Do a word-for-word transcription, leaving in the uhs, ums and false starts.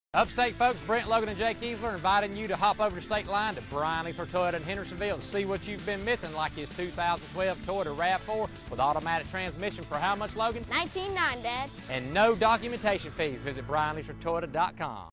Upstate folks, Brent, Logan, and Jake Kiesler inviting you to hop over the state line to Brian Leesler Toyota in Hendersonville and see what you've been missing, like his two thousand twelve Toyota RAV four with automatic transmission for how much, Logan? nineteen nine, Dad. And no documentation fees. Visit Brian Leesler Toyota dot com.